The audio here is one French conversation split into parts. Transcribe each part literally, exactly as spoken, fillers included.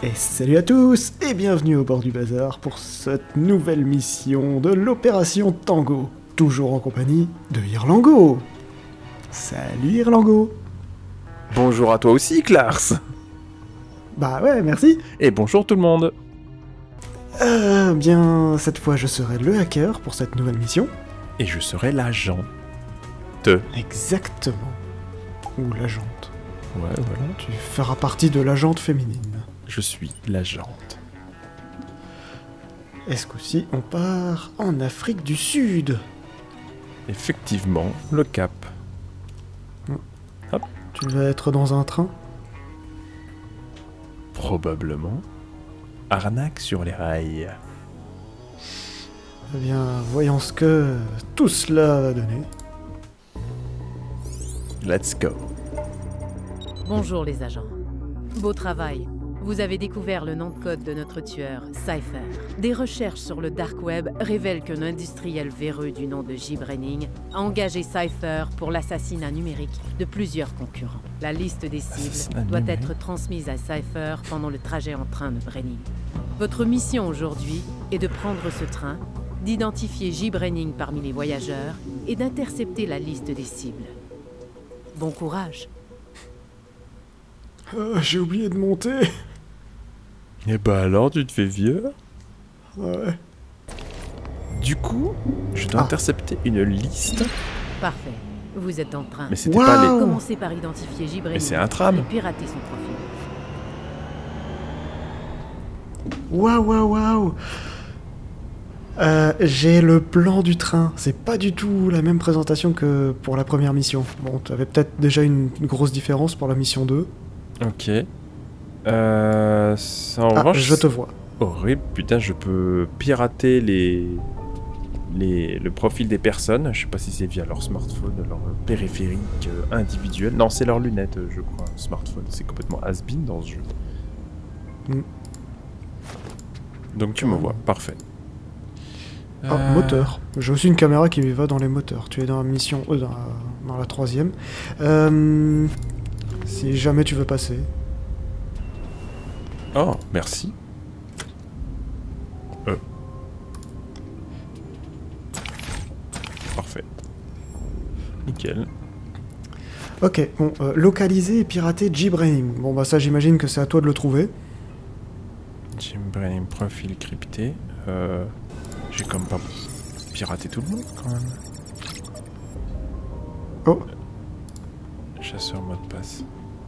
Et salut à tous et bienvenue au bord du bazar pour cette nouvelle mission de l'opération Tango, toujours en compagnie de Irlango. Salut Irlango. Bonjour à toi aussi, Klars. Bah ouais, merci. Et bonjour tout le monde. Euh, bien, cette fois je serai le hacker pour cette nouvelle mission. Et je serai l'agent. Exactement. Ou l'agente. Ouais, voilà. Tu feras partie de l'agente féminine. Je suis l'agente. Et ce coup-ci, on part en Afrique du Sud. Effectivement, le cap. Hop. Tu vas être dans un train? Probablement. Arnaque sur les rails. Eh bien, voyons ce que tout cela va donner. Let's go. Bonjour les agents. Beau travail. Vous avez découvert le nom de code de notre tueur, Cypher. Des recherches sur le dark web révèlent qu'un industriel véreux du nom de J. Brenning a engagé Cypher pour l'assassinat numérique de plusieurs concurrents. La liste des cibles Assassinat doit numérique. être transmise à Cypher pendant le trajet en train de Brenning. Votre mission aujourd'hui est de prendre ce train, d'identifier J. Brenning parmi les voyageurs et d'intercepter la liste des cibles. Bon courage. Euh, J'ai oublié de monter. Et bah alors, tu te fais vieux. Ouais. Du coup, je dois Ah. intercepter une liste. Parfait. Vous êtes dans le train. Mais c'était Waouh. pas les... Commencez par identifier J. Brenning Mais c'est un tram. et pirater son profil. Waouh, waouh, waouh. Euh, j'ai le plan du train. C'est pas du tout la même présentation que pour la première mission. Bon, t'avais peut-être déjà une, une grosse différence pour la mission deux. Ok. Euh... ça, En Ah, revanche, je te vois. horrible, putain, je peux pirater les... les... le profil des personnes. Je sais pas si c'est via leur smartphone, leur périphérique euh, individuel. Non, c'est leurs lunettes, euh, je crois. Smartphone, c'est complètement has-been dans ce jeu. Mm. Donc tu me vois, parfait. Ah, Euh, moteur. J'ai aussi une caméra qui va dans les moteurs. Tu es dans la mission... Euh, dans, la, dans la troisième. Euh, si jamais tu veux passer. Oh, merci. Euh. Parfait. Nickel. Ok, bon, euh, localiser et pirater J. Brenning. Bon bah ça j'imagine que c'est à toi de le trouver. Jim Brain, profil crypté. Euh, J'ai comme pas piraté tout le monde quand même. Oh, Chasseur mot de passe.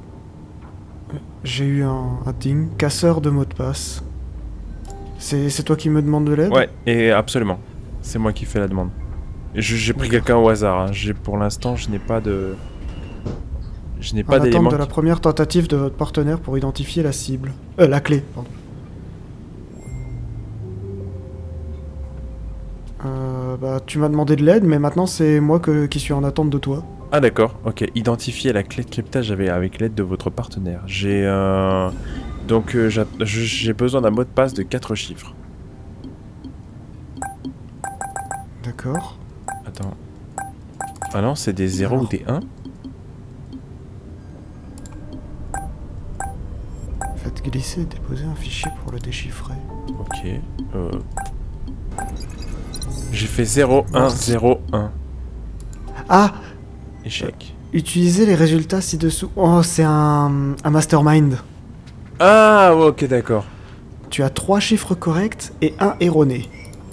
j'ai eu un, un ding. Casseur de mot de passe. C'est c'est toi qui me demandes de l'aide? Ouais, et absolument. C'est moi qui fais la demande. Et je- J'ai pris D'accord. quelqu'un au hasard. Hein. J'ai- Pour l'instant, je n'ai pas de. Je n'ai En pas attente d'éléments. de la qui- première tentative de votre partenaire pour identifier la cible. Euh, la clé, pardon. Euh, bah, tu m'as demandé de l'aide, mais maintenant c'est moi que, qui suis en attente de toi. Ah d'accord, ok. Identifier la clé de cryptage avec, avec l'aide de votre partenaire. J'ai un... Donc euh, j'a- je- j'ai besoin d'un mot de passe de quatre chiffres. D'accord. Attends. Ah non, c'est des zéros Alors. ou des un. Faites glisser et déposer un fichier pour le déchiffrer. Ok. Euh... J'ai fait zéro un zéro un. Ah! Échec. Utilisez les résultats ci-dessous. Oh, c'est un, un mastermind. Ah, ouais, ok, d'accord. Tu as trois chiffres corrects et un erroné.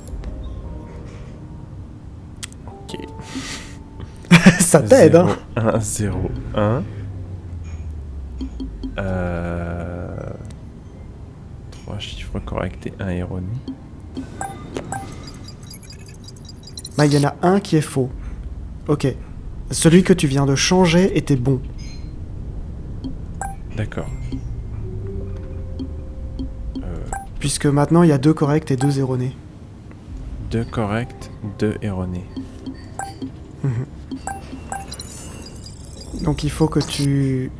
Ok. Ça t'aide, hein? un zéro un. Euh... Trois chiffres corrects et un erroné. Bah, il y en a un qui est faux. Ok. Celui que tu viens de changer était bon. D'accord. Euh... Puisque maintenant, il y a deux corrects et deux erronés. Deux corrects, deux erronés. Donc il faut que tu...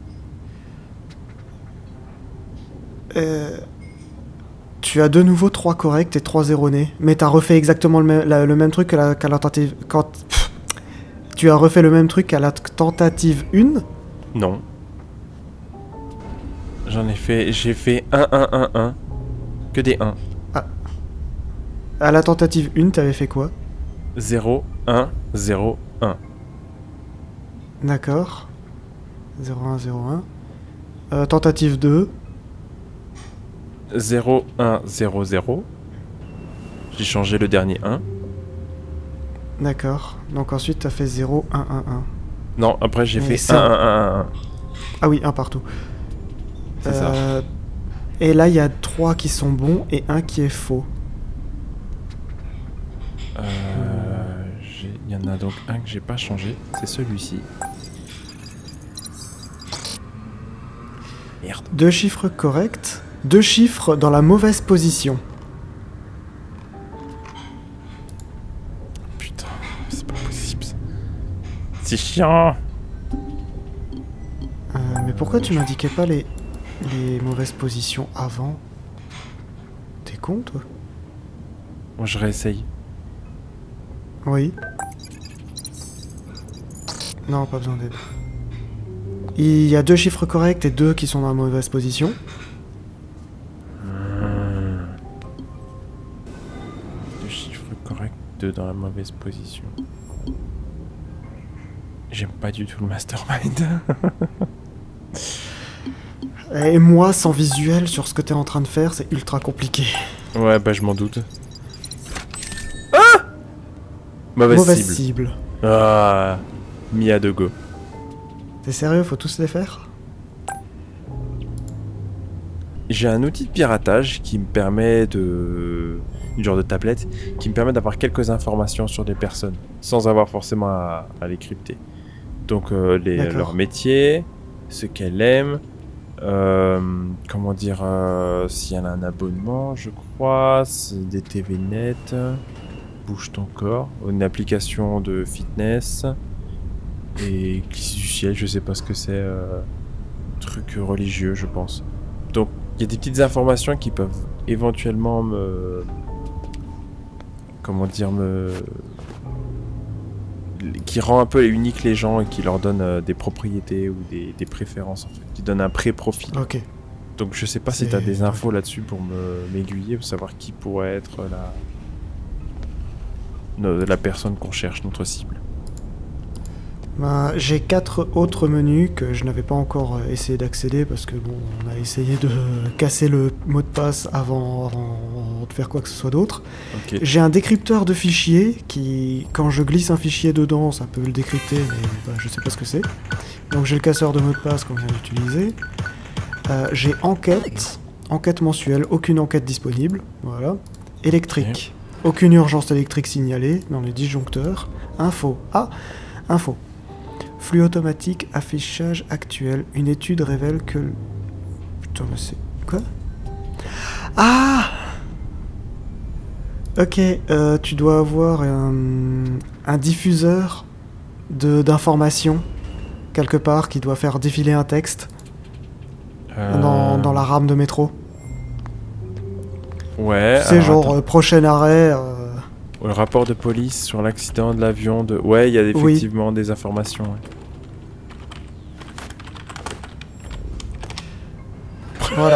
Euh, Tu as de nouveau trois corrects et trois erronés. Mais t'as refait exactement le, même- la- le même truc que la, qu'à la tentative... Quand... Pff. Tu as refait le même truc qu'à la t- tentative un. Non. J'en ai fait... J'ai fait un, un, un, un. Que des un. Ah. À la tentative un, t'avais fait quoi? zéro, un, zéro, un. D'accord. zéro, un, zéro, un. Euh, tentative deux. zéro, un, zéro, zéro. J'ai changé le dernier un. D'accord. Donc ensuite, t'as fait zéro, un, un, un. Non, après j'ai Mais fait ça- un, un, un, un. Ah oui, un partout. C'est ça. Euh, Et là, il y a trois qui sont bons et un qui est faux. Euh, j'ai- Il y en a donc un que j'ai pas changé. C'est celui-ci. Merde. Deux chiffres corrects. Deux chiffres dans la mauvaise position. Putain, c'est pas possible ça. C'est chiant. Euh, mais pourquoi tu m'indiquais pas les, les mauvaises positions avant? T'es con, toi? Moi je réessaye. Oui. Non, pas besoin d'aide. Il y a deux chiffres corrects et deux qui sont dans la mauvaise position. Hmm. Deux chiffres corrects, deux dans la mauvaise position. J'aime pas du tout le mastermind. Et moi, sans visuel sur ce que t'es en train de faire, c'est ultra compliqué. Ouais, bah je m'en doute. Ah Mauvaise, Mauvaise cible. cible. Ah, Mia de go. T'es sérieux, faut tous les faire? J'ai un outil de piratage qui me permet de... une genre de tablette, qui me permet d'avoir quelques informations sur des personnes, sans avoir forcément à, à les crypter. Donc euh, les, D'accord. leur métier, ce qu'elle aime, euh, comment dire, euh, si elle a un abonnement, je crois, c'est des T V net, bouge ton corps, une application de fitness, et Église du ciel, je sais pas ce que c'est, euh, truc religieux, je pense. Donc il y a des petites informations qui peuvent éventuellement me... Comment dire, me... qui rend un peu unique les gens et qui leur donne euh, des propriétés ou des, des préférences, en fait. Qui donne un pré-profil. Ok. Donc je sais pas si C'est- t'as des infos là-dessus pour me m'aiguiller, pour savoir qui pourrait être la... no- la personne qu'on cherche, notre cible. Bah, j'ai quatre autres menus que je n'avais pas encore euh, essayé d'accéder parce que bon, on a essayé de casser le mot de passe avant, avant de faire quoi que ce soit d'autre. Ok. J'ai un décrypteur de fichiers qui, quand je glisse un fichier dedans, ça peut le décrypter, mais bah, je sais pas ce que c'est. Donc j'ai le casseur de mot de passe qu'on vient d'utiliser. Euh, j'ai enquête, enquête mensuelle, aucune enquête disponible, voilà. Électrique, aucune urgence électrique signalée dans les disjoncteurs. Info, ah, info. Flux automatique, affichage actuel. Une étude révèle que... le- Putain, mais c'est... Quoi? Ah! Ok, euh, tu dois avoir un, un diffuseur de d'informations quelque part qui doit faire défiler un texte Euh, dans, dans la rame de métro. Ouais. C'est alors, genre attends. euh, prochain arrêt. euh, Le rapport de police sur l'accident de l'avion de... Ouais, il y a Oui. effectivement des informations. Ouais. Voilà.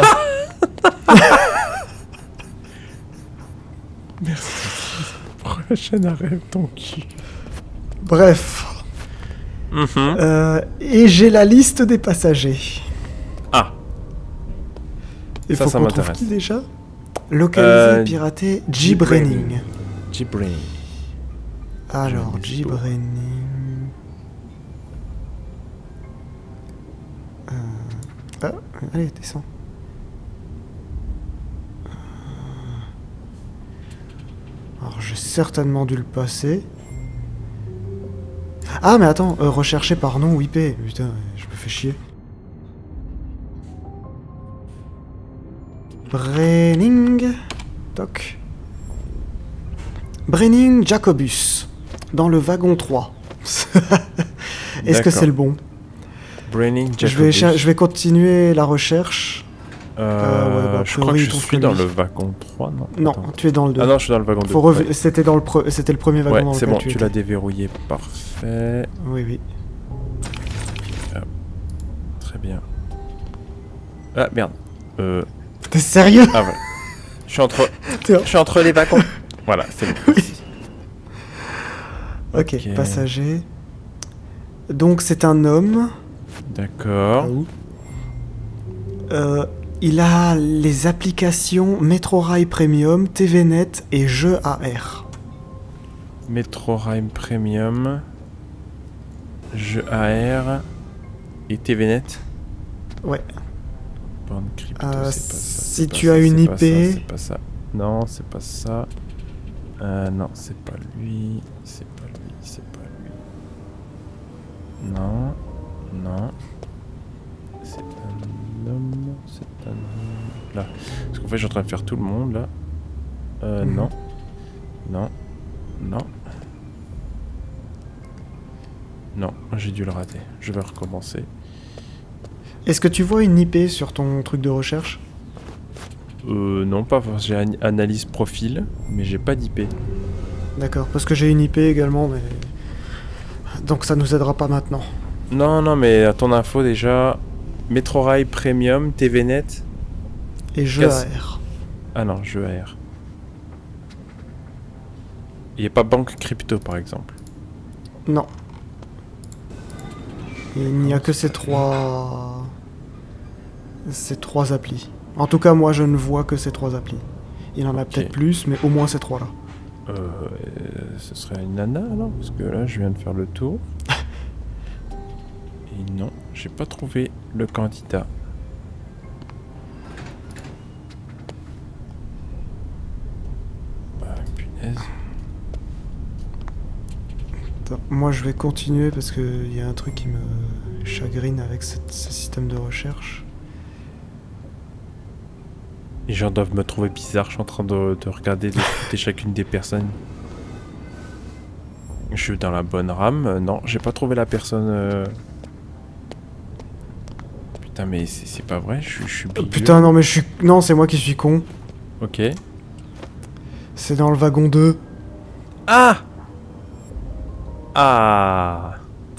Merci. Prochain arrêt, ton cul. Bref. Mhm. Euh, et j'ai la liste des passagers. Ah. Il Ça, faut ça qu'on trouve m'intéresse. qui déjà? Localiser, Euh, pirater, G-Braining. G-Brain. Alors, Johnny Zippo. G-Braining... Euh... Ah, allez, descends. Euh, Alors, j'ai certainement dû le passer. Ah, mais attends, euh, rechercher par nom ou I P. Putain, je me fais chier. Braining... Toc. Braining Jacobus. Dans le wagon trois. Est-ce que D'accord. c'est le bon? Braining je vais, Jacobus. cher- je vais continuer la recherche. Euh, Euh, ouais, bah, a je crois que priori, je il trouve suis que dans lui. le wagon trois, non? Non, Attends. tu es dans le deux. Ah non, je suis dans le wagon deux. Faut rev- Ouais, C'était dans le pre- c'était le premier wagon Ouais, dans c'est lequel bon, tu tu étais. l'as déverrouillé. Parfait. Oui, oui. Très bien. Ah merde. Euh... T'es sérieux? Ah voilà. Je suis entre... T'es- Je suis entre les wagons. Voilà, c'est bon. Ok, Ok. passager. Donc c'est un homme. D'accord. Ah, où Euh, il a les applications Metrorail Premium, T V Net et Jeux A R. Metrorail Premium. Jeu A R. Et T V Net. Ouais. Borne crypto, Euh, c'est pas ça. si c'est pas tu ça, as une c'est I pas P- ça, C'est pas ça. Non, c'est pas ça. Euh, non, c'est pas lui. C'est pas lui. C'est pas lui. Non. Non. C'est un homme. C'est un homme. Là. Parce qu'en fait, je suis en train de faire tout le monde là. Euh, Mhm. non. Non. Non. Non, j'ai dû le rater. Je vais recommencer. Est-ce que tu vois une I P sur ton truc de recherche? Euh, non, pas forcément. J'ai an- analyse profil, mais j'ai pas d'I P. D'accord, parce que j'ai une I P également, mais... Donc ça nous aidera pas maintenant. Non, non, mais à ton info déjà, Metrorail Premium, T V Net. Et Jeux Casse. A R. Ah non, jeu A R. Il n'y a pas banque crypto par exemple. Non. Il n'y a que ces trois... Ces trois applis. En tout cas, moi, je ne vois que ces trois applis. Il en a Ok. peut-être plus, mais au moins ces trois-là. Euh, euh, ce serait une nana alors? Parce que là, je viens de faire le tour. Et non, j'ai pas trouvé le candidat. Bah, punaise. Attends, moi, je vais continuer parce qu'il y a un truc qui me chagrine avec cette- ce système de recherche. Les gens doivent me trouver bizarre, je suis en train de, de regarder, d'écouter chacune des personnes. Je suis dans la bonne rame. Euh, non, j'ai pas trouvé la personne. euh. Putain, mais c'est c'est pas vrai, je, suis- je suis Euh, bidule. putain, non, mais je suis... Non, c'est moi qui suis con. Ok. C'est dans le wagon deux. Ah Ah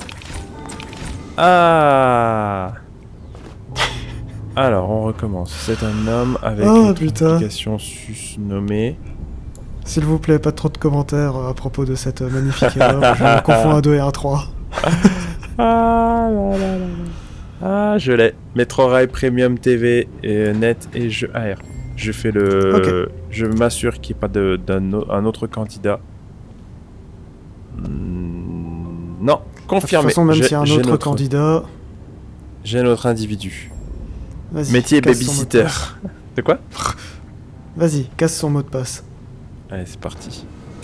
Ah Alors, on recommence. C'est un homme avec Oh, une putain. application susnommée. S'il vous plaît, pas trop de commentaires euh, à propos de cette euh, magnifique erreur. Je me confonds un deux et un trois. Ah là là là là. Ah, je l'ai. Metrorail Premium T V et Net et jeu A R. Je fais le. Ok. Je m'assure qu'il n'y ait pas de- d'un au- un autre candidat. Hmm, non, De toute confirmé. façon, même J'ai- s'il y a un j'ai autre notre- candidat... J'ai notre individu. Vas-y, Métier casse son mot de babysitter. passe. De quoi? Vas-y, casse son mot de passe. Allez, c'est parti.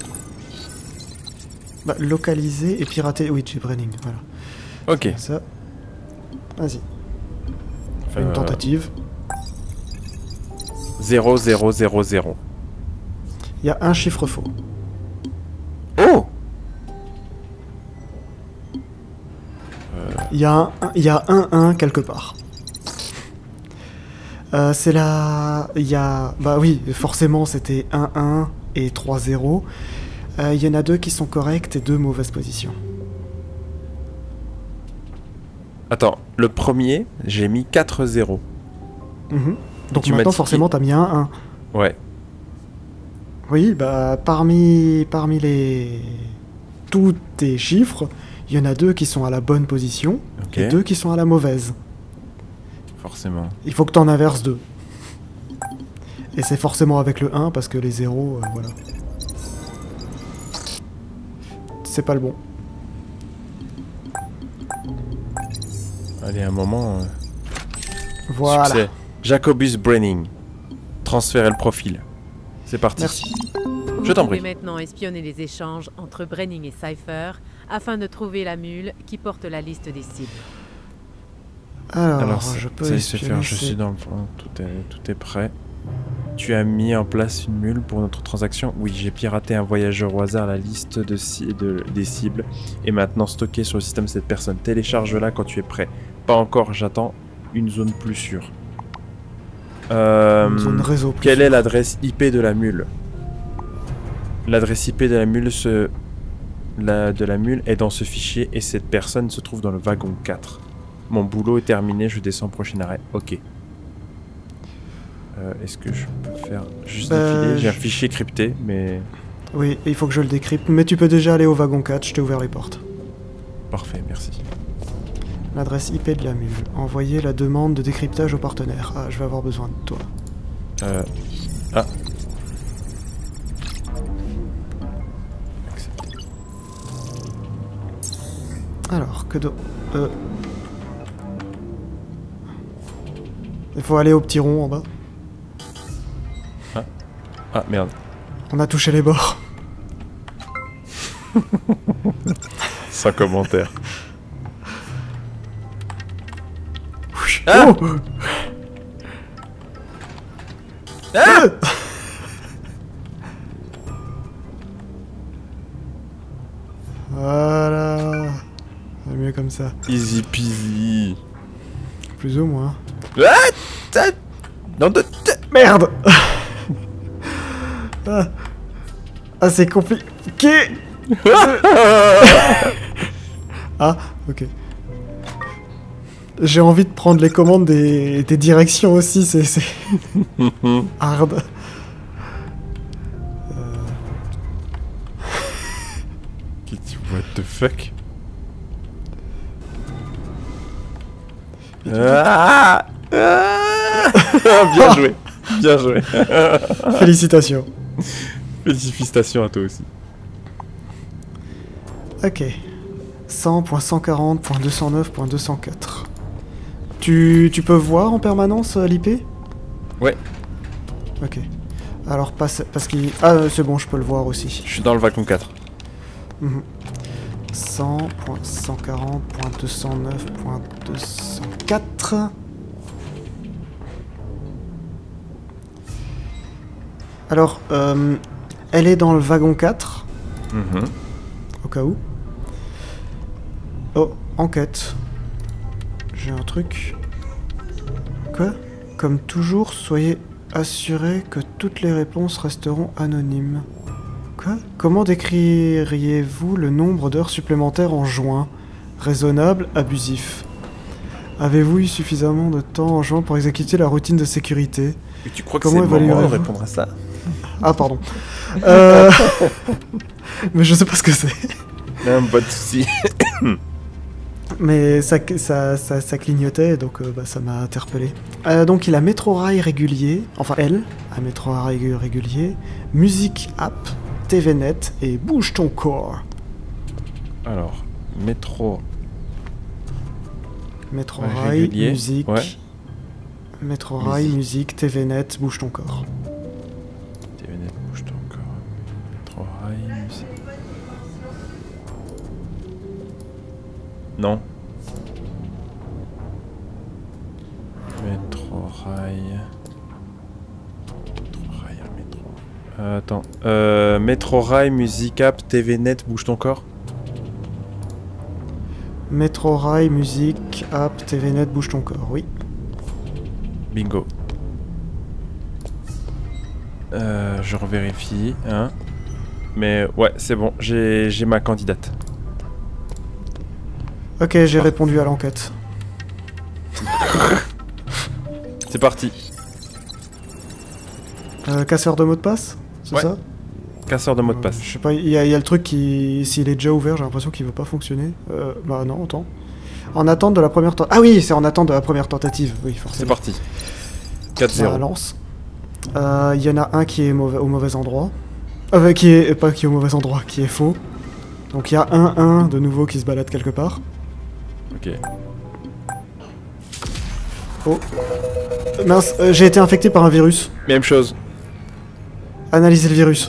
Bah, localiser et pirater... Oui, JBraining, voilà. Ok. Ça... Vas-y, fais Euh, une tentative. zéro zéro zéro zéro. Il y a un chiffre faux. Oh! Il y a un, il y a un un quelque part. Euh, c'est la... Il y a... Bah oui, forcément, c'était un un et trois zéro. Euh, Il y en a deux qui sont correctes et deux mauvaises positions. Attends, le premier, j'ai mis quatre zéro. Mhm. Donc tu m'as maintenant, dit- forcément, t'as mis un un. Ouais. Oui, bah parmi, parmi les... tous tes chiffres, il y en a deux qui sont à la bonne position Ok. et deux qui sont à la mauvaise. Forcément. Il faut que t'en inverses deux. Et c'est forcément avec le un parce que les zéros, euh, voilà. C'est pas le bon. Allez, un moment. euh, Voilà. Succès. Jacobus Braining. Transférer le profil. C'est parti. Merci. Vous Je t'en pouvez prie. maintenant espionner les échanges entre Brenning et Cypher afin de trouver la mule qui porte la liste des cibles. Alors, Alors, ça, je peux ça y est, c'est espionner fait, je ces- suis dans le fond. Tout est, tout est prêt. Tu as mis en place une mule pour notre transaction? Oui, j'ai piraté un voyageur au hasard la liste de, ci- de- des cibles et maintenant stocké sur le système cette personne. Télécharge-la quand tu es prêt. Pas encore, j'attends une zone plus sûre. Euh, Une zone réseau plus quelle est sûre. l'adresse I P de la mule? L'adresse I P de la mule se... la- de la mule est dans ce fichier et cette personne se trouve dans le wagon quatre. Mon boulot est terminé, je descends au prochain arrêt. Ok. Euh, Est-ce que je peux faire juste Bah, défiler? J'ai un je- fichier crypté, mais... Oui, il faut que je le décrypte, mais tu peux déjà aller au wagon quatre, je t'ai ouvert les portes. Parfait, merci. L'adresse I P de la mule. Envoyer la demande de décryptage au partenaire. Ah, je vais avoir besoin de toi. Euh... Ah. Accepté. Alors, que de... Euh... Il faut aller au petit rond en bas. Ah, merde. On a touché les bords. Sans commentaire. Ah oh Ah Voilà. C'est mieux comme ça. Easy peasy. Plus ou moins. Ah, ça- non de... Merde. Ah, ah c'est compliqué. Ah, ok. J'ai envie de prendre les commandes des, des directions aussi, c'est c'est hard. What the fuck? Ah ah bien joué, bien joué. Félicitations. Félicitations à toi aussi. Ok. cent point cent quarante point deux cent neuf point deux cent quatre. Tu, tu peux voir en permanence l'I P? Ouais. Ok. Alors, passe, parce qu'il... Ah, euh, c'est bon, je peux le voir aussi. Je suis dans le wagon quatre. Mhm. cent point cent quarante point deux cent neuf point deux cent quatre. Alors, euh, elle est dans le wagon quatre, Mhm. au cas où. Oh, enquête. J'ai un truc. Quoi? Comme toujours, soyez assurés que toutes les réponses resteront anonymes. Quoi? Comment décririez-vous le nombre d'heures supplémentaires en juin? Raisonnable, abusif. Avez-vous eu suffisamment de temps en juin pour exécuter la routine de sécurité? Et tu crois que Comment c'est le moment de évaluez-vous? répondre à ça? Ah, pardon. Euh... Mais je sais pas ce que c'est. Non, pas de soucis. Mais ça, ça, ça, ça clignotait, donc euh, bah, ça m'a interpellé. Euh, donc il a Métrorail régulier, enfin elle a Métrorail régulier, musique app, T V net et bouge ton corps. Alors, métro... Métrorail, régulier, musique, ouais. Métrorail, Musique. musique, T V net, bouge ton corps. T V net, bouge ton corps. Métro rail, musique. Non. Métro rail. Métro rail, métro. Euh, attends. Euh, métro rail, musique app, T V net, bouge ton corps. Métrorail, musique, app, T V net, bouge ton corps, oui. Bingo. Euh, je revérifie, hein. Mais ouais, c'est bon, j'ai j'ai ma candidate. Ok, j'ai répondu à l'enquête. C'est parti. Euh, casseur de mot de passe, c'est Ouais. ça? Casseur de mot de Euh, passe. Je sais pas, il y, a il y a le truc qui, s'il est déjà ouvert, j'ai l'impression qu'il veut pas fonctionner. Euh, bah non, attends. En attente de la première tentative. Ah oui, c'est en attente de la première tentative, oui, C'est forcément. parti. quatre Ça zéro. lance. Euh, Il y en a un qui est mauvais, au mauvais endroit. Euh, qui est pas qui est au mauvais endroit, qui est faux. Donc il y a un un de nouveau qui se balade quelque part. Ok. Oh. Euh, Mince, euh, j'ai été infecté par un virus. Même chose. Analysez le virus.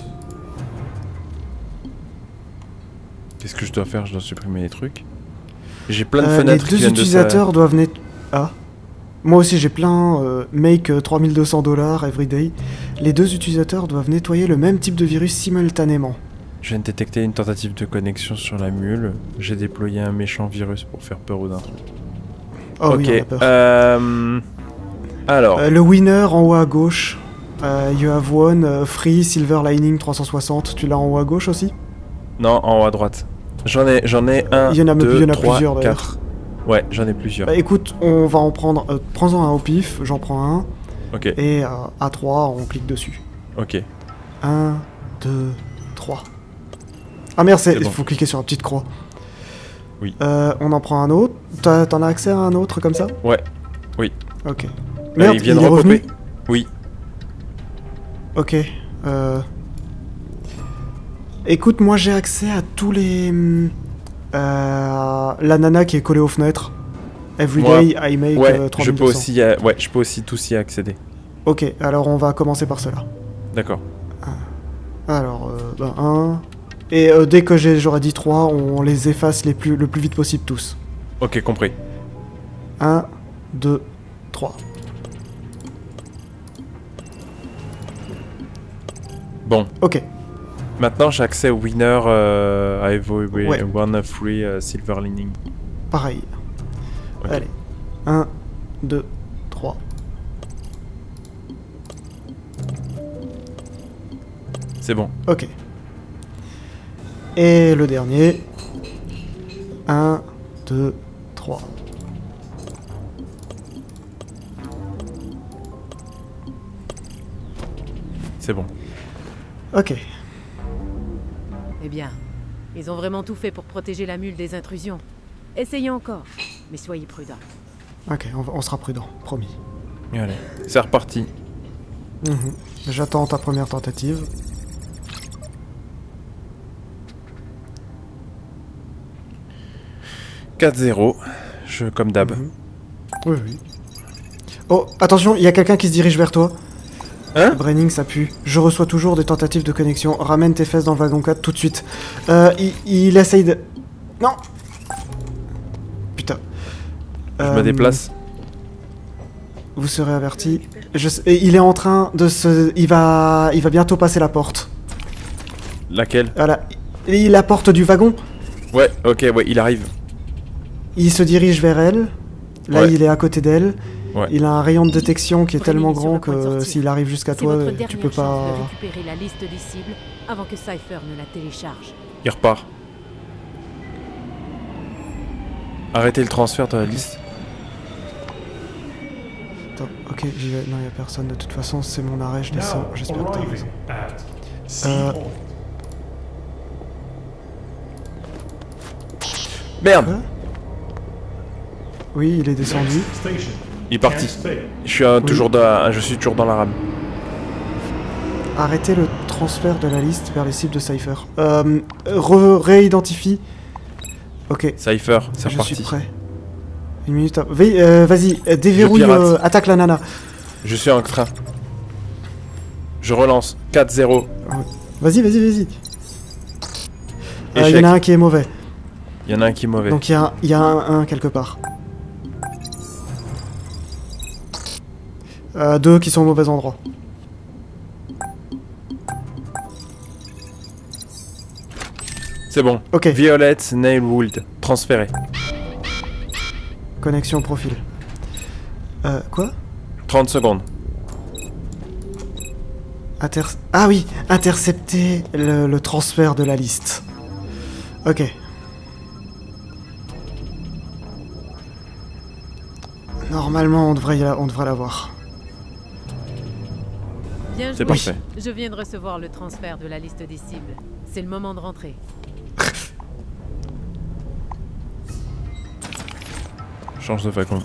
Qu'est-ce que je dois faire? Je dois supprimer les trucs. J'ai plein de Euh, les fenêtres qui deux viennent de utilisateurs doivent net... Ah. Moi aussi j'ai plein. Euh, make euh, trois mille deux cents dollars everyday. Les deux utilisateurs doivent nettoyer le même type de virus simultanément. ça. Je viens de détecter une tentative de connexion sur la mule. J'ai déployé un méchant virus pour faire peur aux intrus. Oh ok. oui, on a peur. Euh... Alors. Euh, le winner en haut à gauche. Euh, you have won euh, free silver lining trois cent soixante. Tu l'as en haut à gauche aussi? Non, en haut à droite. J'en ai, j'en ai un, Il y en a même- deux, il y en a trois, plusieurs, d'ailleurs. quatre. Ouais, j'en ai plusieurs. Bah écoute, on va en prendre. Euh, Prends-en un au pif, j'en prends un. Ok. Et euh, à trois, on clique dessus. Ok. un, deux, trois. Ah merde, il bon. faut cliquer sur la petite croix. Oui. Euh, on en prend un autre. T'en as accès à un autre comme ça? Ouais. Oui. Ok. Merde, Merde, il vient il de est revenu. repopper. Oui. Ok. Euh... Écoute, moi j'ai accès à tous les... Euh... La nana qui est collée aux fenêtres. Everyday Moi, I make ouais, euh, trois je mille peux deux cents. aussi, euh, ouais, je peux aussi tous y accéder. Ok, alors on va commencer par cela. D'accord. Alors, euh, ben, un... Et euh, dès que j'aurai dit trois, on les efface les plus, le plus vite possible tous. Ok, compris. un, deux, trois. Bon. Ok. Maintenant, j'ai accès au winner. Euh, I've Ouais. one of three uh, silver lining. Pareil. Ok. Allez. un, deux, trois. C'est bon. Ok. Et le dernier. un, deux, trois. C'est bon. Ok. Eh bien, ils ont vraiment tout fait pour protéger la mule des intrusions. Essayez encore, mais soyez prudents. Ok, on, va- on sera prudent, promis. Allez, c'est reparti. Mhm. J'attends ta première tentative. quatre zéro. Je, comme d'hab. Mhm. Oui, oui. Oh, attention, il y a quelqu'un qui se dirige vers toi. Hein? Braining, ça pue. Je reçois toujours des tentatives de connexion. Ramène tes fesses dans le wagon quatre tout de suite. Euh, il, il essaye de... Non. Putain. Je Euh, me déplace. Vous serez averti. Je sais- et il est en train de se... Il va... Il va bientôt passer la porte. Laquelle? Voilà. Et la porte du wagon. Ouais, ok, ouais, il arrive. Il se dirige vers elle. Là, Ouais. il est à côté d'elle. Ouais. Il a un rayon de détection qui est Prenez tellement lui sur grand le point de que sortir. s'il arrive jusqu'à C'est toi, votre tu dernière peux chance pas... de récupérer la liste des cibles avant que Cypher ne la télécharge. Il repart. Arrêtez le transfert de la liste. Attends, ok, j'y vais. Non, il n'y a personne de toute façon, c'est mon arrêt, je descends. Now J'espère que t'as raison. arriving at Euh, Seaport. Merde! Quoi? Oui, il est descendu. Station. Il est parti. Can't stay. Je suis, euh, Oui. toujours dans, je suis toujours dans la rame. Arrêtez le transfert de la liste vers les cibles de Cypher. Euh, re- réidentifie. Ok, Cypher, c'est je reparti. suis prêt. Une minute. à- Veille- euh, Vas-y, euh, déverrouille, pirate. euh, attaque la nana. Je suis en train. Je relance. quatre zéro. Vas-y, vas-y, vas-y. Il Échec. y en a un qui est mauvais. Il y en a un qui est mauvais. Donc il y a, un- y a un, un quelque part. Euh, deux qui sont au mauvais endroit. C'est bon. Ok, Violet Nailwood. Transféré. connexion profil. Euh, quoi trente secondes. Inter... Ah oui, intercepter le, le transfert de la liste. Ok. Normalement, on devrait, y la- on devrait l'avoir. Bien C'est joué. parfait. Je viens de recevoir le transfert de la liste des cibles. C'est le moment de rentrer. Change de wagon.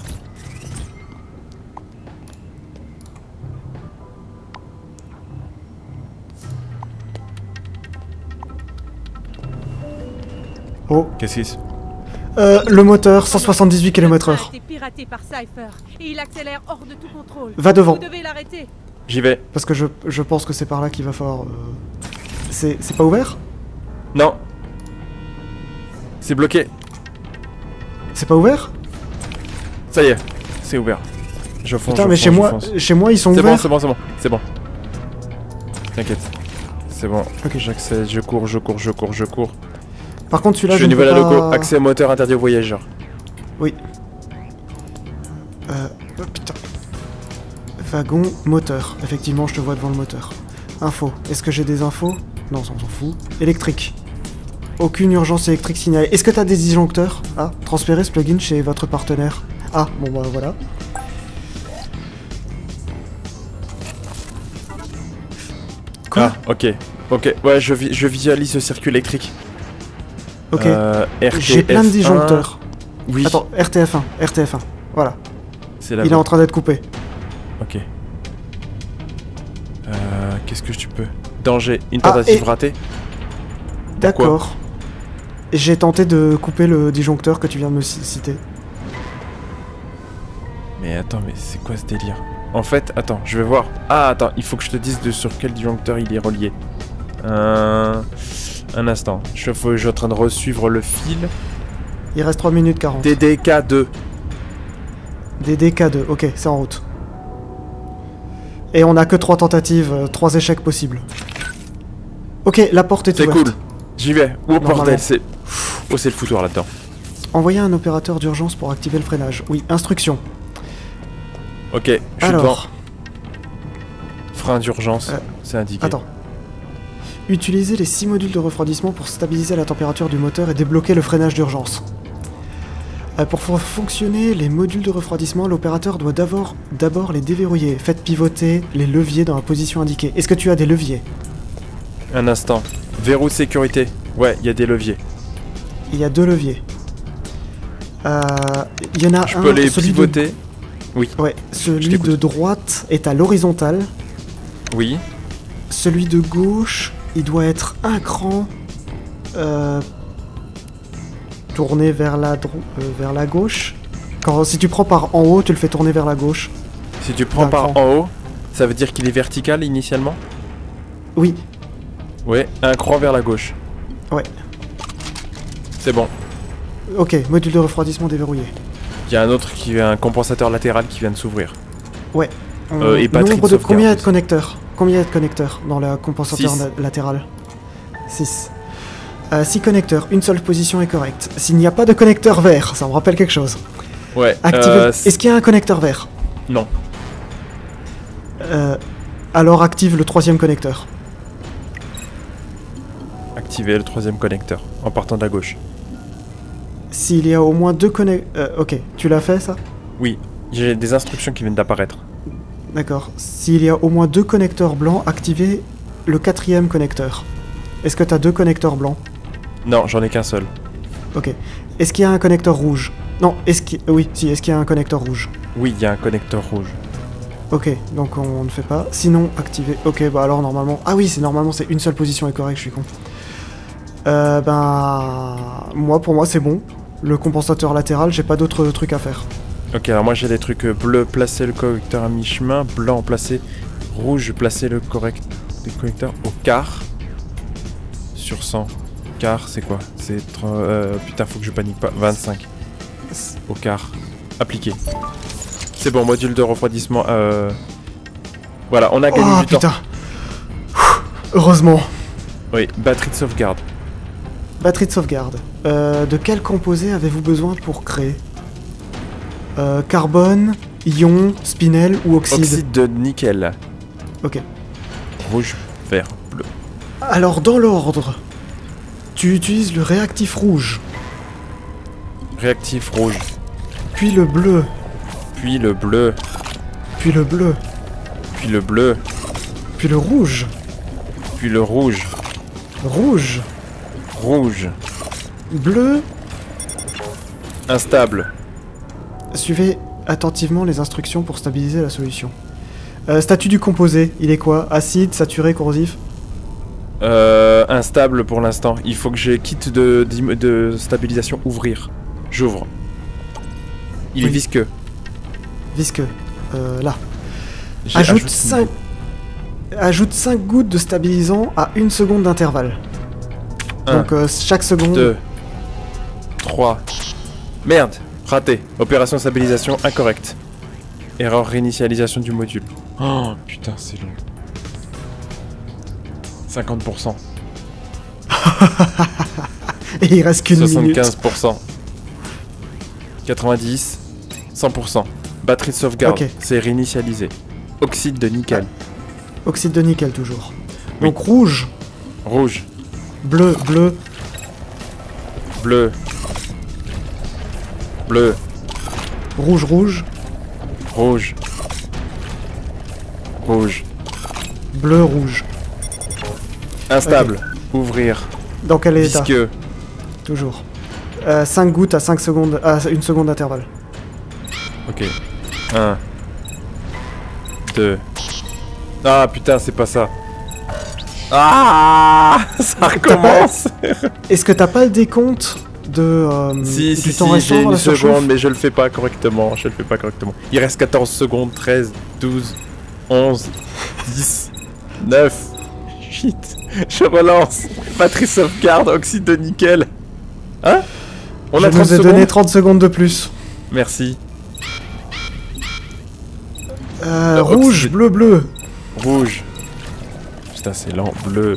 Oh, Qu'est-ce qui se... euh, le moteur, cent soixante-dix-huit kilomètres Le heure. train a été piraté par Cypher et il accélère hors de tout contrôle. Va devant, Vous devez l'arrêter. J'y vais. parce que je, je pense que c'est par là qu'il va falloir... euh, C'est c'est pas ouvert? Non. C'est bloqué. C'est pas ouvert? Ça y est. C'est ouvert. Je fonce. Putain, je mais fonce, chez je moi, fonce. chez moi, ils sont C'est bon, ouverts. c'est bon, c'est bon. C'est bon. T'inquiète. C'est bon. Ok. J'accède, je cours, je cours, je cours, je cours. Par contre, celui-là, je je, suis ne au niveau peux de la pas... loco. Accès moteur interdit aux voyageurs. Oui. Euh... oh, putain. Wagon, moteur. Effectivement, je te vois devant le moteur. Info. Est-ce que j'ai des infos? Non, on s'en fout. Électrique. Aucune urgence électrique signalée. Est-ce que t'as des disjoncteurs? Ah, transférer ce plugin chez votre partenaire. Ah, bon bah voilà. Quoi? Ah, ok. Ok, ouais, je, vi je visualise le circuit électrique. Ok. Euh, J'ai plein de disjoncteurs. Oui. Attends, R T F un, R T F un. Voilà. C'est là. Il est en train d'être coupé. Ok. Euh, Qu'est-ce que tu peux? Danger, une tentative ah, et... ratée. D'accord. J'ai tenté de couper le disjoncteur que tu viens de me citer. Mais attends, mais c'est quoi ce délire? En fait, attends, je vais voir. Ah, attends, il faut que je te dise de sur quel disjoncteur il est relié. Euh... Un instant. Je, faut, je suis en train de resuivre le fil. Il reste trois minutes quarante. D D K deux. D D K deux, ok, c'est en route. Et on a que trois tentatives, euh, trois échecs possibles. Ok, la porte est ouverte. C'est cool. J'y vais. Oh bordel, c'est... Oh, c'est le foutoir là-dedans. Envoyer un opérateur d'urgence pour activer le freinage. Oui, instruction. Ok, je suis Alors... devant. Frein d'urgence, euh, c'est indiqué. Attends. Utilisez les six modules de refroidissement pour stabiliser la température du moteur et débloquer le freinage d'urgence. Euh, pour faire fonctionner les modules de refroidissement, l'opérateur doit d'abord d'abord les déverrouiller. Faites pivoter les leviers dans la position indiquée. Est-ce que tu as des leviers? Un instant. Verrou de sécurité. Ouais, il y a des leviers. Il y a deux leviers. Euh, il y en a Je un... peux les celui pivoter. de... Oui. Ouais, celui de droite est à l'horizontale. Oui. Celui de gauche, il doit être un cran euh, tourné vers la, dro euh, vers la gauche. Quand, si tu prends par en haut, tu le fais tourner vers la gauche. Si tu prends par cran. en haut, ça veut dire qu'il est vertical initialement? Oui. Ouais, un cran vers la gauche. Ouais. C'est bon. Ok, module de refroidissement déverrouillé. Il y a un autre qui a un compensateur latéral qui vient de s'ouvrir. Ouais. Euh, et batterie nombre de de, combien il y a de sauvegarde connecteurs? Combien il y a de connecteurs dans le compensateur Six. latéral? six. Euh, six connecteurs, une seule position est correcte. S'il n'y a pas de connecteur vert, ça me rappelle quelque chose. Ouais. Activez... Euh, Est-ce qu'il y a un connecteur vert? Non. Euh, alors active le troisième connecteur. Activer le troisième connecteur en partant de la gauche. S'il y a au moins deux connecteurs... Euh, ok, tu l'as fait ça? Oui, j'ai des instructions qui viennent d'apparaître. D'accord. S'il y a au moins deux connecteurs blancs, activez le quatrième connecteur. Est-ce que tu as deux connecteurs blancs? Non, j'en ai qu'un seul. Ok. Est-ce qu'il y a un connecteur rouge? Non, est-ce qu'il... Oui, si, est-ce qu'il y a un connecteur rouge? Oui, il y a un connecteur rouge. Ok, donc on ne fait pas. Sinon, activer... Ok, bah alors normalement... Ah oui, c'est normalement c'est une seule position est correcte, je suis con. Euh, ben... Moi, pour moi, c'est bon. Le compensateur latéral, j'ai pas d'autres trucs à faire. Ok, alors moi j'ai des trucs euh, bleu, placer le connecteur à mi-chemin, blanc, placer, rouge, placer le correct... le connecteur au quart. Sur cent. Quart, c'est quoi? C'est... Euh, putain, faut que je panique pas. vingt-cinq. Au quart. Appliqué. C'est bon, module de refroidissement. Euh... Voilà, on a gagné Oh du putain. temps. Heureusement. Oui, batterie de sauvegarde. Batterie de sauvegarde. Euh, de quel composé avez-vous besoin pour créer? euh, Carbone, ion, spinel ou oxyde? Oxyde de nickel. Ok. Rouge, vert, bleu. Alors dans l'ordre, tu utilises le réactif rouge, Réactif rouge. puis le bleu, Puis le bleu. puis le bleu, Puis le bleu. puis le rouge, Puis le rouge. rouge, Rouge. bleu. Instable. Suivez attentivement les instructions pour stabiliser la solution. Euh, statut du composé, il est quoi? Acide, saturé, corrosif? Euh, instable pour l'instant. Il faut que j'ai kit de, de, de stabilisation ouvrir. J'ouvre. Il Oui. est visqueux. Visqueux. Euh, là. J'ai Ajoute ajouté- cinq... Ajoute cinq gouttes de stabilisant à une seconde d'intervalle. Un, Donc euh, chaque seconde... deux, trois. Merde, raté. Opération stabilisation incorrecte. Erreur réinitialisation du module. Oh putain, c'est long. cinquante pour cent. Et il reste qu'une minute. soixante-quinze pour cent. quatre-vingt-dix. cent pour cent. Batterie de sauvegarde. Ok. C'est réinitialisé. Oxyde de nickel. Oxyde de nickel toujours. Oui. Donc rouge, Rouge. bleu, bleu, Bleu. Bleu. rouge, rouge, Rouge. Rouge. bleu, rouge. Instable. Ouvrir. Dans quel état? Visqueux. Toujours. Euh, cinq gouttes à cinq secondes, à une seconde d'intervalle. Ok. un. deux. Ah putain, c'est pas ça. Ah ça recommence. Est-ce que t'as pas le décompte de euh, Si, du si, temps si, restant j'ai dans une la surchauffe? seconde, mais je le fais pas correctement. Je le fais pas correctement. Il reste quatorze secondes, treize, douze, onze, dix, neuf, huit. Je relance. Batterie sauvegarde, oxyde de nickel. Hein? On Je a trente nous ai secondes. donné trente secondes de plus. Merci. Euh, Euh, rouge, oxyde. bleu, bleu. Rouge. Putain, c'est lent. Bleu.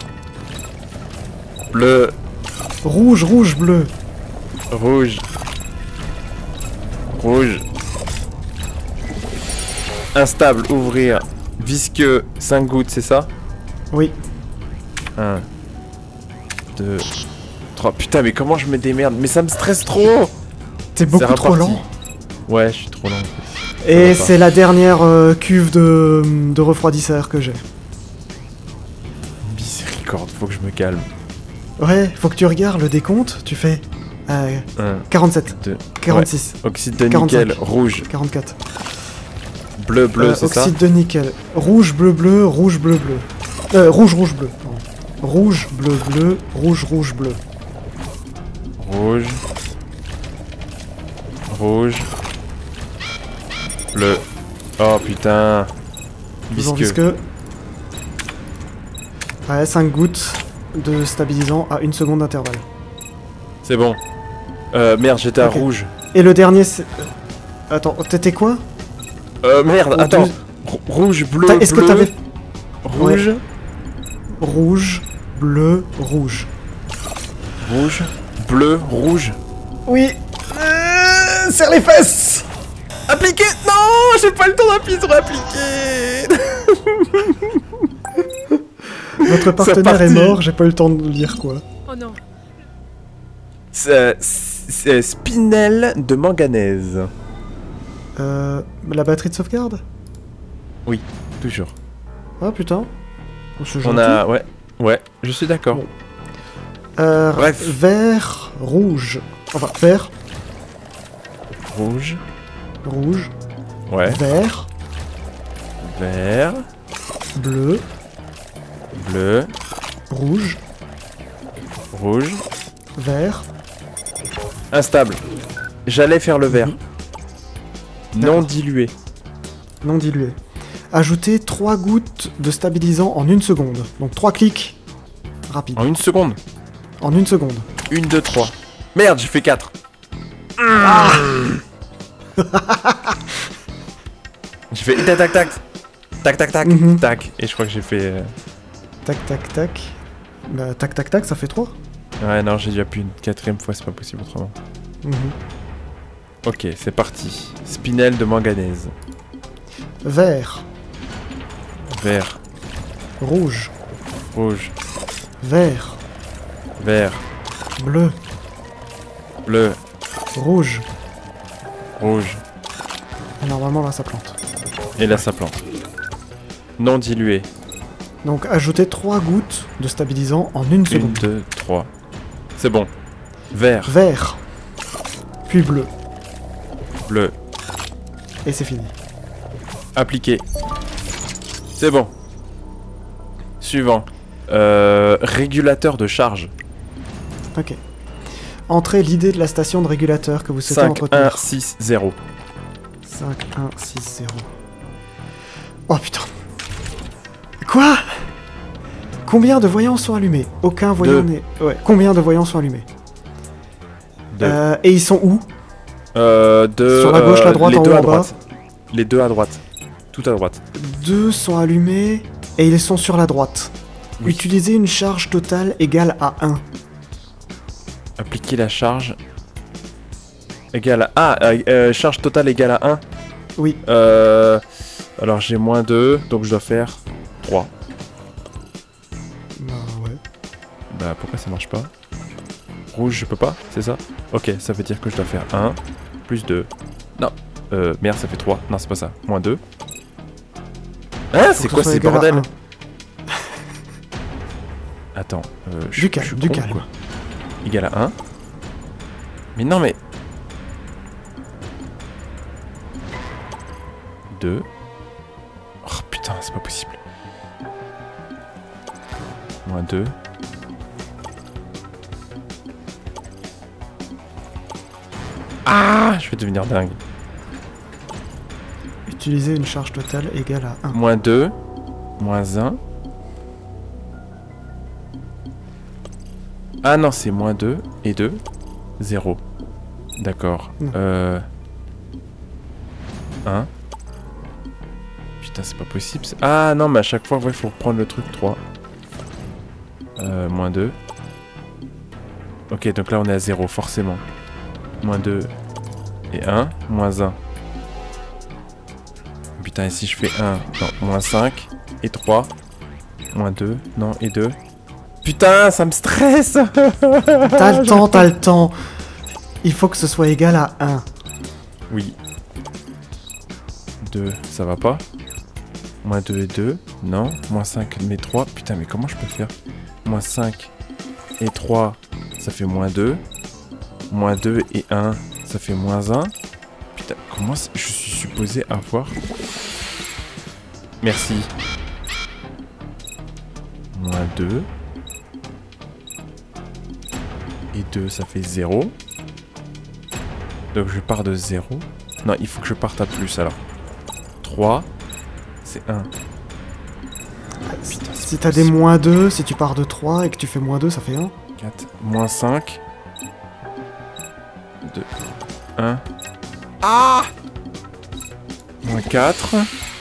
Bleu. Rouge, rouge, bleu. Rouge. Rouge. Instable, ouvrir. Visqueux, cinq gouttes, c'est ça? Oui. un, deux, trois. Putain, mais comment je me démerde? Mais ça me stresse trop! T'es beaucoup C'est trop reparti. lent. Ouais, je suis trop lent. Et va pas. c'est la dernière euh, cuve de, de refroidisseur que j'ai. Miséricorde, faut que je me calme. Ouais, faut que tu regardes le décompte. Tu fais euh, un, quarante-sept, deux, quarante-six, oxyde de quarante-cinq. nickel, rouge. quarante-quatre. Bleu, bleu, Euh, c'est ça? oxyde de nickel. Rouge, bleu, bleu, rouge, bleu, bleu. Euh, rouge, rouge, bleu. pardon. Rouge, bleu, bleu, rouge, rouge, bleu. Rouge. Rouge. Bleu. Oh putain. Toujours Visqueux. visqueux. Ouais, cinq gouttes de stabilisant à une seconde d'intervalle. C'est bon. Euh, merde, j'étais Ok. à rouge. Et le dernier, c'est... Attends, t'étais quoi? Euh, merde, Au attends. deux- Rou- Rouge, bleu, T'as- Est-ce que bleu, t'avais... rouge, Rouge, bleu, rouge. rouge, bleu, rouge. Oui. Euh, serre les fesses. Appliquer. Non, j'ai pas le temps d'appuyer sur appliquer. Votre partenaire est parti. mort, j'ai pas eu le temps de lire quoi. Oh non. C'est c'est spinel de manganèse. Euh, la batterie de sauvegarde? Oui, toujours. Ah putain. Oh, c'est On gentil. a, ouais, ouais, je suis d'accord. Bon. Euh, Bref. Vert, rouge. Enfin, vert, Rouge, rouge, ouais, vert, vert, bleu, bleu, rouge, rouge, vert. instable. J'allais faire le vert. Non D'accord. dilué. Non dilué. Ajoutez trois gouttes de stabilisant en une seconde. Donc trois clics rapides. En une seconde. En une seconde. Une, deux, trois. Merde, j'ai fait quatre. J'ai fait tac tac tac. Tac tac tac. Mhm. Tac. Et je crois que j'ai fait. euh, Tac, tac, tac. Bah, tac, tac, tac, ça fait trois. Ouais, non, j'ai dû appuyer une quatrième fois, c'est pas possible autrement. Mhm. Ok, c'est parti. Spinel de manganèse. Vert, Vert, rouge, rouge, vert, vert, bleu, bleu, rouge. rouge. Normalement, là, ça plante. Et là, ça plante. Non dilué. Donc, ajoutez trois gouttes de stabilisant en une Une, seconde. deux, trois. C'est bon. Vert, Vert, puis bleu. bleu, Et c'est fini. appliqué. C'est bon. Suivant. Euh, régulateur de charge. Ok. Entrez l'idée de la station de régulateur que vous souhaitez cinq, un, entretenir. six, zéro. cinq, un, six, zéro. Oh putain. Quoi? Combien de voyants sont allumés? Aucun voyant Deux. n'est... Ouais, combien de voyants sont allumés? Deux. Euh, et ils sont où? Euh, deux, Sur la gauche, euh, la droite, les en deux haut, à en bas. droite. Les deux à droite. Tout à droite. Deux sont allumés et ils sont sur la droite. Oui. Utilisez une charge totale égale à un. Appliquer la charge égale à... Ah, euh, euh, charge totale égale à un. Oui. Euh, alors j'ai moins deux, donc je dois faire trois. Bah ouais. Bah pourquoi ça marche pas? Rouge je peux pas, c'est ça? Ok, ça veut dire que je dois faire un, plus deux. Non. Euh, merde, ça fait trois. Non, c'est pas ça. Moins deux. Hein, Faut c'est que quoi ce soit ces égal à bordels? un. attends. Euh, je, Du calme, je suis du con, calme. quoi. Égal à un. Mais non, mais... deux. Oh putain, c'est pas possible. Moins deux. Ah, je vais devenir dingue. Utiliser une charge totale égale à un. Moins deux. Moins un. Ah non, c'est moins deux et deux. zéro. D'accord. Non. Euh... un. Putain, c'est pas possible. c'est- Ah non, mais à chaque fois, il faut reprendre le truc trois. Euh, moins deux. Ok, donc là, on est à zéro, forcément. Moins deux et un. Moins un. Putain, et si je fais un, non, moins cinq et trois. Moins deux, non, et deux. Putain, ça me stresse. T'as le temps, t'as le temps. Il faut que ce soit égal à un. Oui. deux, ça va pas. Moins deux et deux, non. Moins cinq mais trois. Putain, mais comment je peux faire? Moins cinq et trois, ça fait moins deux. Moins deux et un, ça fait moins un. Putain, comment je suis supposé avoir... Merci. Moins deux. Et deux, ça fait zéro. Donc je pars de zéro. Non, il faut que je parte à plus alors. trois, c'est un. Putain, Si t'as des moins deux, si tu pars de trois et que tu fais moins deux, ça fait un. quatre, moins cinq. deux, un. Ah! Moins quatre.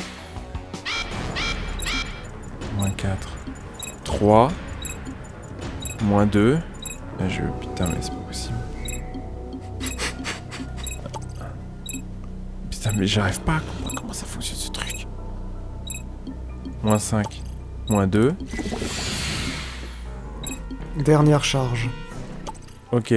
Moins quatre. trois. Moins deux. Là, je... Putain, mais c'est pas possible. Putain, mais j'arrive pas à comprendre comment ça fonctionne ce truc. Moins cinq. Moins deux. Dernière charge. Ok.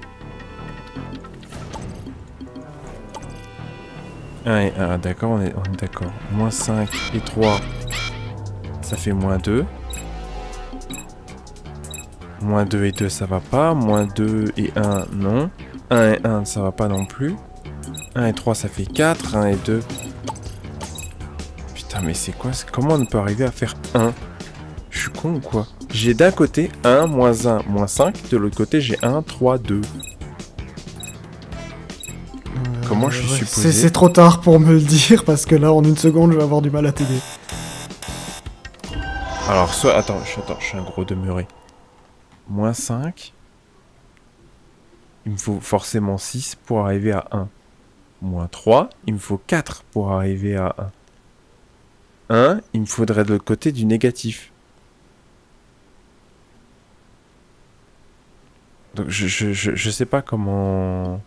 un et un, d'accord, on est, on est d'accord. Moins cinq et trois, ça fait moins deux. Moins deux et deux, ça va pas. Moins deux et un, non. un et un, ça va pas non plus. un et trois, ça fait quatre. un et deux... Putain, mais c'est quoi? Comment on peut arriver à faire un? Je suis con ou quoi? J'ai d'un côté un, moins un, moins cinq. De l'autre côté, j'ai un, trois, deux. Euh, Comment je suis ouais, supposé? c'est- C'est trop tard pour me le dire parce que là, en une seconde, je vais avoir du mal à t'aider. Alors, soit... Attends, je, attends, je suis un gros demeuré. Moins cinq. Il me faut forcément six pour arriver à un. Moins trois. Il me faut quatre pour arriver à un. un. Il me faudrait de l'autre côté du négatif. Donc, je, je, je, je sais pas comment...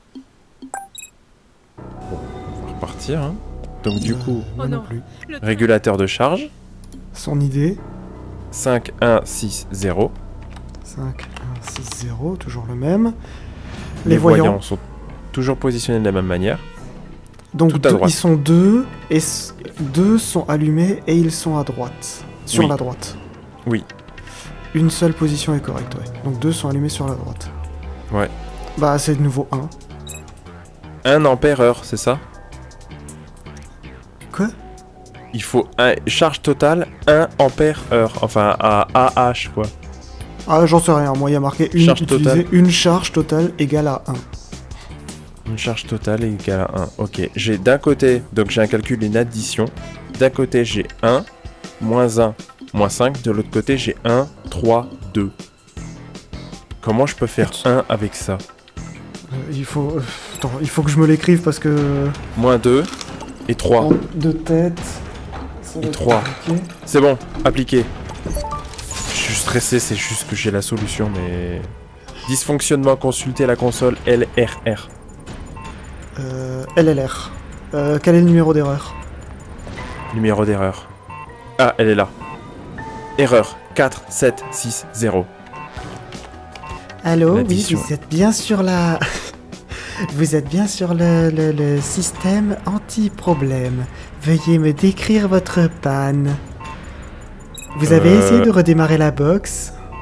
Bon, on va repartir, hein. Donc, du Euh, coup, moi Oh non non. plus. Le train. régulateur de charge. Son idée. cinq, un, six, zéro. cinq, un, six, zéro, toujours le même. Les, voyants. sont toujours positionnés de la même manière. Donc tout à deux- droite. ils sont deux, et s- deux sont allumés et ils sont à droite. Sur Oui. la droite. Oui. Une seule position est correcte, ouais. Donc deux sont allumés sur la droite. Ouais. Bah c'est de nouveau un. un ampère heure, c'est ça? Quoi? Il faut un charge totale un ampère heure. Enfin, à A H, quoi. Ah j'en sais rien, moi il y a marqué une, Charge utiliser totale. une charge totale égale à un. Une charge totale est égale à un. Ok. J'ai d'un côté, donc j'ai un calcul, une addition. D'un côté, j'ai un, moins un, moins cinq. De l'autre côté, j'ai un, trois, deux. Comment je peux faire un avec ça? Euh, il faut... euh, Attends, il faut que je me l'écrive parce que... Moins deux et trois. En deux têtes... ça va Et être trois. compliqué. C'est bon, appliqué. Je suis stressé, c'est juste que j'ai la solution, mais... Dysfonctionnement, consulter la console L R R. Euh, L L R. Euh, quel est le numéro d'erreur? Numéro d'erreur. Ah, elle est là. Erreur quatre sept six zéro. Allô, oui, L'addition. vous êtes bien sur la... vous êtes bien sur le, le, le système anti-problème. Veuillez me décrire votre panne. Vous avez Euh. essayé de redémarrer la box?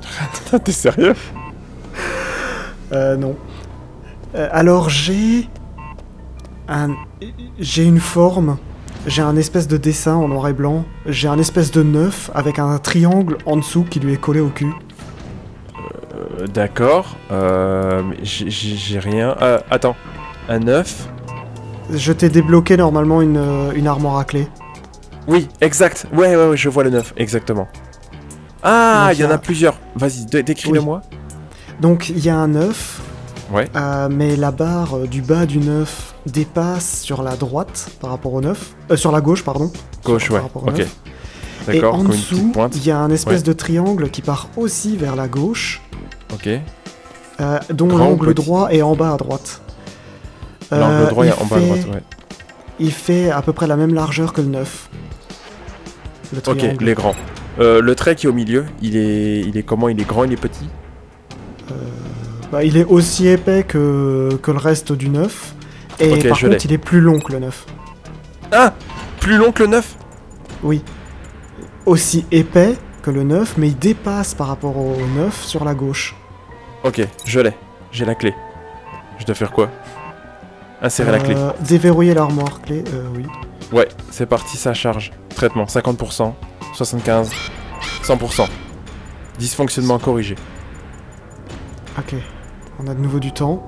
T'es sérieux? Euh, non. Euh, alors j'ai... Un... J'ai une forme, j'ai un espèce de dessin en noir et blanc, j'ai un espèce de neuf avec un triangle en dessous qui lui est collé au cul. Euh, D'accord. Euh, mais j'ai- j'ai j'ai rien. Euh, attends. Un neuf. Je t'ai débloqué normalement une, euh, une armoire à clé. Oui, exact. Ouais, ouais, ouais, je vois le neuf, exactement. Ah, Donc, il y en y a- a plusieurs. Vas-y, dé- décris-le-moi. Donc il y a un neuf, Ouais. euh, mais la barre euh, du bas du neuf dépasse sur la droite par rapport au neuf. Euh, sur la gauche, pardon. Gauche, Sur- ouais. par rapport au Ok. neuf. Et D'accord, en comme une dessous, petite pointe. il y a un espèce Ouais. de triangle qui part aussi vers la gauche, Ok. euh, dont Grand ou l'angle petit? droit est en bas à droite. L'angle Euh, droit il est en bas à fait- droite, ouais. Il fait à peu près la même largeur que le neuf. Le Ok, triangle. les grands. Euh, le trait qui est au milieu, il est, il est comment? Il est grand, il est petit? Bah, il est aussi épais que, que le reste du neuf. Et Ok, par je contre, l'ai. il est plus long que le neuf. Ah! Plus long que le neuf? Oui. Aussi épais que le neuf, mais il dépasse par rapport au neuf sur la gauche. Ok, je l'ai. J'ai la clé. Je dois faire quoi? Insérer la clé. Euh, déverrouiller l'armoire clé, euh, oui. Ouais, c'est parti, ça charge. Traitement, cinquante pour cent, soixante-quinze, cent pour cent. Dysfonctionnement corrigé. Ok. On a de nouveau du temps.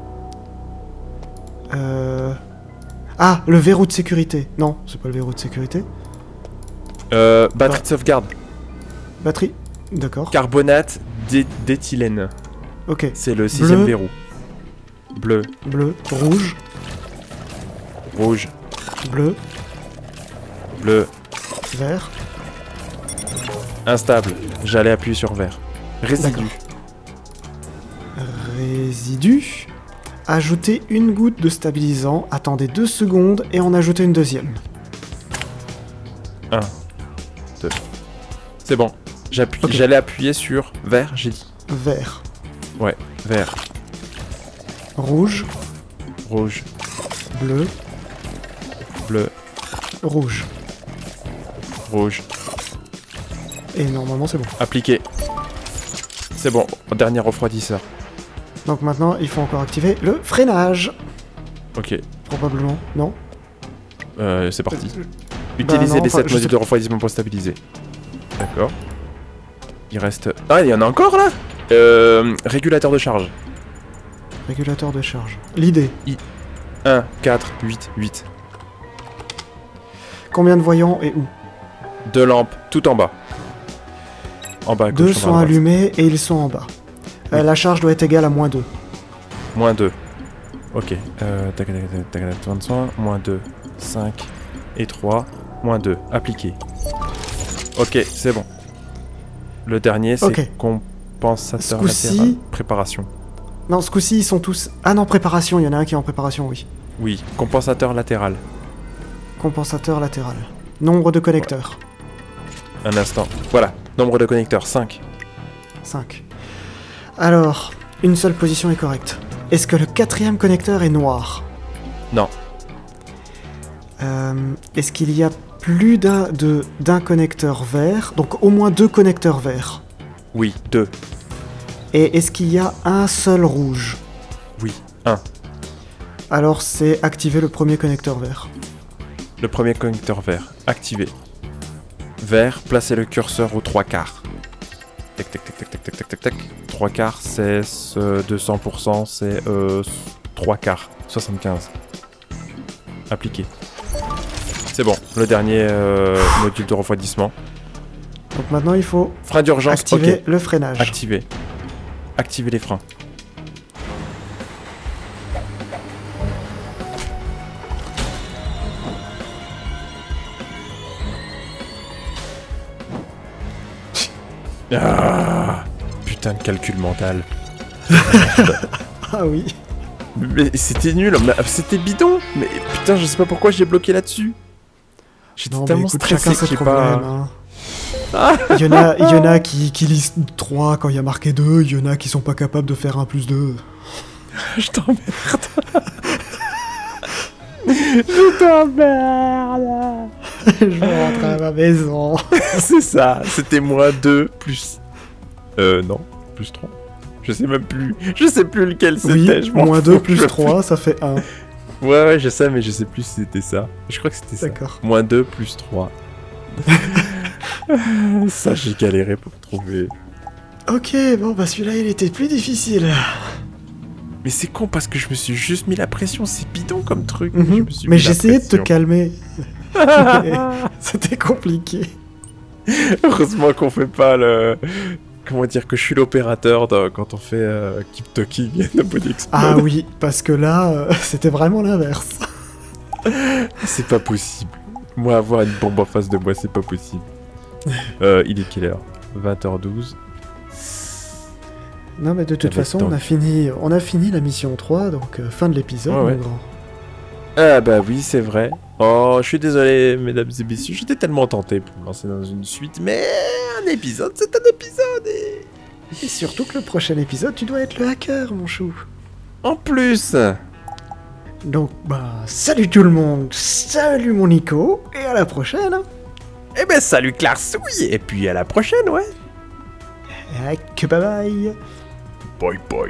Euh... Ah, le verrou de sécurité. Non, c'est pas le verrou de sécurité. Euh, batterie de sauvegarde. Batterie. D'accord. Carbonate d'é- d'éthylène. Ok. C'est le sixième Bleu. verrou. Bleu, Bleu, rouge, rouge, bleu, bleu, vert. instable. J'allais appuyer sur vert. Résidu. Résidu. Ajoutez une goutte de stabilisant, attendez deux secondes et en ajoutez une deuxième. C'est bon. J'appuie. Ok. J'allais appuyer sur vert, j'ai dit. Vert, Ouais, vert, rouge, rouge, bleu, bleu, rouge. rouge. Et normalement c'est bon. Appliqué. C'est bon. Dernier refroidisseur. Donc maintenant il faut encore activer le freinage. Ok. Probablement, non? Euh, c'est parti. Bah Utiliser non, les enfin, sept je modules sais de refroidissement pour stabiliser. D'accord. Il reste... Ah, il y en a encore là euh, Régulateur de charge. Régulateur de charge. L'idée. un, quatre, huit, huit. Combien de voyants et où? Deux lampes, tout en bas. En bas à gauche, Deux en bas à sont droite. allumés et ils sont en bas. Euh, Oui. la charge doit être égale à moins deux. Moins deux. Ok. Euh, tac, tac, tac, tac, tac, vingt-cinq, moins deux. cinq et trois. Moins deux. Appliqué. Ok, c'est bon. Le dernier, c'est Ok. compensateur Ce coup-ci- latéral. Préparation. Non, ce coup-ci ils sont tous... Ah non, préparation, il y en a un qui est en préparation, oui. Oui, compensateur latéral. Compensateur latéral. Nombre de connecteurs. Un instant. Voilà. Nombre de connecteurs, cinq. cinq. Alors, une seule position est correcte. Est-ce que le quatrième connecteur est noir? Non. Euh, Est-ce qu'il y a plus d'un de- d'un connecteur vert? Donc au moins deux connecteurs verts. Oui, deux. Et est-ce qu'il y a un seul rouge? Oui, un. Alors c'est activer le premier connecteur vert. Le premier connecteur vert, activé. Vert, placez le curseur aux trois quarts. Tac, tac, tac, tac, tac, tac, tac, tac, tac. Trois quarts, c'est euh, deux cents pour cent, c'est euh, trois quarts, soixante-quinze. Appliqué. C'est bon, le dernier euh, module de refroidissement. Donc maintenant il faut Frein d'urgence, activer ok. le freinage. Activé. Activer les freins. Ah, putain de calcul mental. Ah oui. Mais c'était nul, mais c'était bidon. Mais putain, je sais pas pourquoi j'ai bloqué là-dessus. J'étais Non mais tellement écoute, stressé chacun que ses j'ai problèmes. pas... hein. Il y en a, il y en a qui, qui lisent trois quand il y a marqué deux, il y en a qui sont pas capables de faire un plus deux. Je t'emmerde. Je t'emmerde. Je veux rentrer à ma maison. C'est ça, c'était moins deux plus... Euh, non. plus trois. Je sais même plus. Je sais plus lequel c'était. Oui, je m'en moins fous, deux plus je- trois, ça fait un. Ouais, ouais, je sais, mais je sais plus si c'était ça. Je crois que c'était ça. D'accord. Moins deux plus trois. Ça, j'ai galéré pour trouver. Ok, bon, bah celui-là, il était plus difficile. Mais c'est con parce que je me suis juste mis la pression. C'est bidon comme truc. Mhm. Je me suis Mais mis la j'essayais de te pression. calmer. C'était compliqué. Heureusement qu'on fait pas le. Comment dire que je suis l'opérateur dans- quand on fait euh, Keep Talking et Nobody Explode. Ah oui, parce que là, euh, c'était vraiment l'inverse. C'est pas possible. Moi, avoir une bombe en face de moi, c'est pas possible. Euh, il est quelle heure vingt heures douze. Non, mais de toute Ça va façon, être on a fini, on a fini la mission trois, donc euh, fin de l'épisode, Ouais, mon ouais. grand. Ah bah oui, c'est vrai. Oh, je suis désolé, mesdames et messieurs. J'étais tellement tenté pour me lancer dans une suite, mais un épisode, c'est un épisode. Et... Et surtout que le prochain épisode, tu dois être le hacker, mon chou. En plus... Donc, bah, salut tout le monde, salut mon Nico, et à la prochaine. hein. Eh ben salut Clarsouille. Et puis à la prochaine, ouais. Et que bye bye. Bye bye.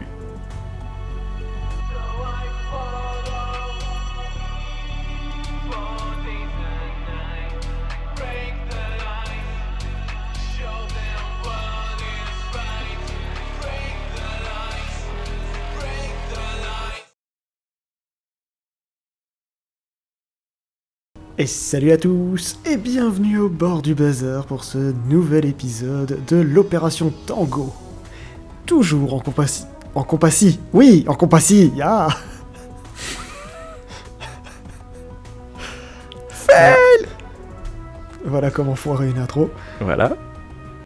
Et salut à tous, et bienvenue au bord du buzzer pour ce nouvel épisode de l'opération Tango. Toujours en compassie... En compassie Oui, en compassie ah. Fail Voilà comment foirer une intro. Voilà.